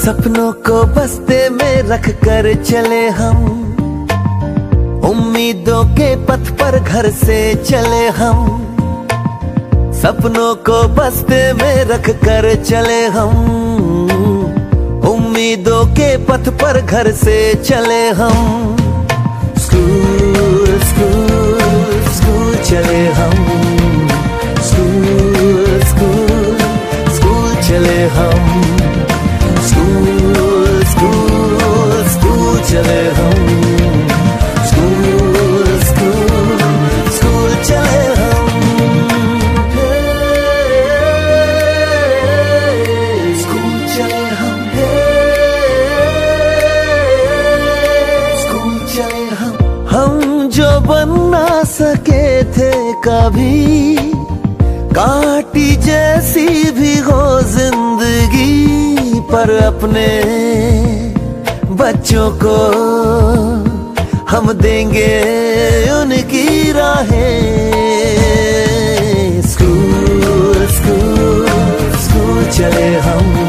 सपनों को बस्ते में रख कर चले हम, उम्मीदों के पथ पर घर से चले हम। सपनों को बस्ते में रख कर चले हम, उम्मीदों के पथ पर घर से चले हम। स्कूल स्कूल स्कूल चले हम, स्कूल स्कूल स्कूल चले हम, स्कूल स्कूल स्कूल चले हम, स्कूल स्कूल स्कूल चले हम। स्कूल चले हम, स्कूल चले हम जो बन ना सके थे कभी, कांटी जैसी भी हो जिंदगी, पर अपने बच्चों को हम देंगे उनकी राहें। स्कूल स्कूल स्कूल चले हम,